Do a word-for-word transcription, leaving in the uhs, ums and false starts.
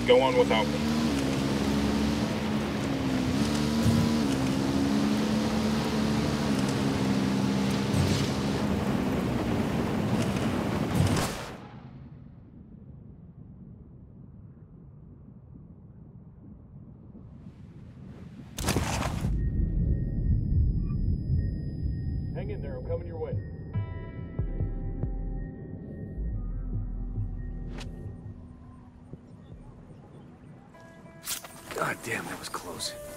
Go on without me. Hang in there, I'm coming your way. God damn, that was close.